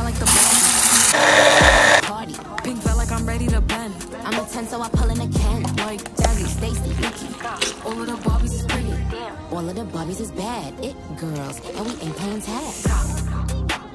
like the Barbie. Party. Pink felt like I'm ready to bend. I'm a 10, so I pull in a can. Like Jazzy, Stacy, Nikki. all of the Barbies is pretty. All of the Barbies is bad. It girls, and we ain't playing tag.